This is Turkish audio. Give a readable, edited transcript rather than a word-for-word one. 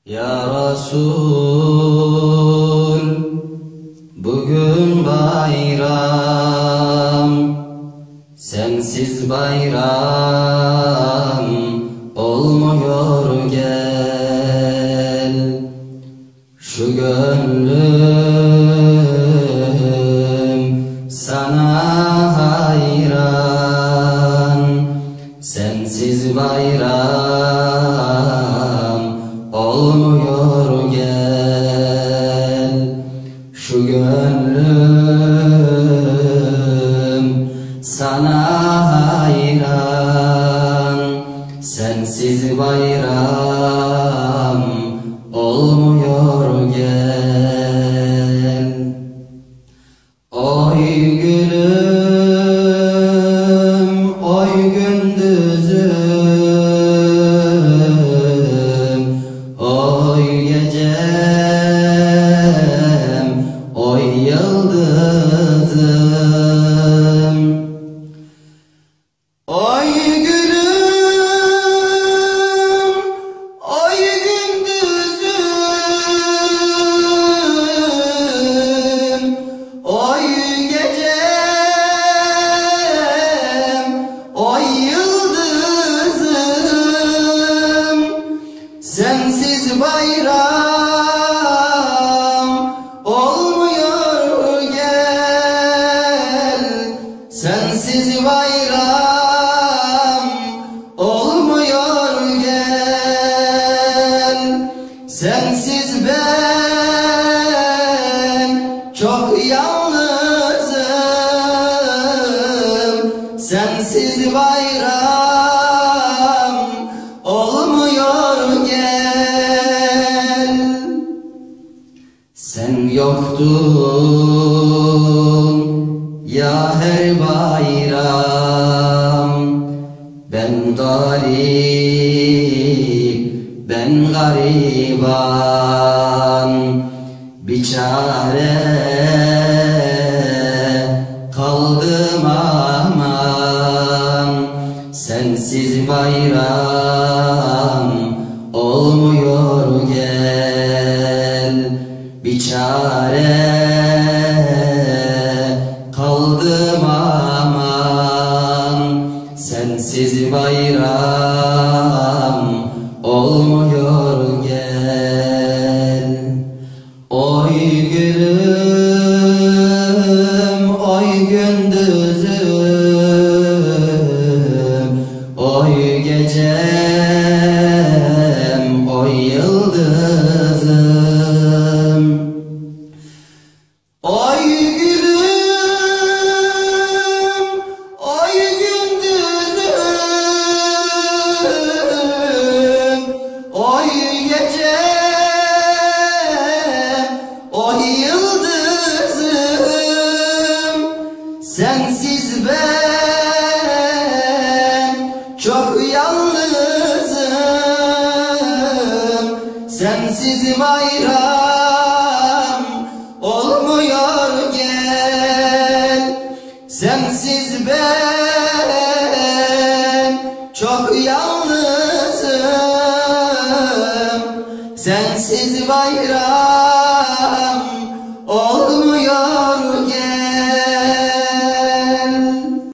Ya Resul, bugün bayram, sensiz bayram olmuyor gel. Şu gönlüm sana hayran, sensiz bayram olmuyor gel. Şu gönlüm sana hayran, sensiz bayram olmuyor gel. Oy gülüm, oy gündüzüm, oy gecem, oy yıldızım. Oy gülüm, oy gündüzüm, oy gecem, oy yıldızım. Sensiz bayram olmuyor gel, sensiz bayram olmuyor gel. Sensiz ben çok yalnızım, sensiz bayram olmuyor gel. Sen yoktun ya her bayram, ben garip, ben gariban, biçare kaldım aman. Sensiz bayram olmuyor gel, biçare kaldım aman. Sensiz bayram olmuyor gel. Oy gülüm, oy gündüzüm, oy gecem, oy yıldızım. Oy gülüm, oy gündüzüm, oy gecem, oy yıldızım. Sensiz ben çok yalnızım, sensiz bayram olmuyor gel. Sensiz ben çok yalnızım, sensiz bayram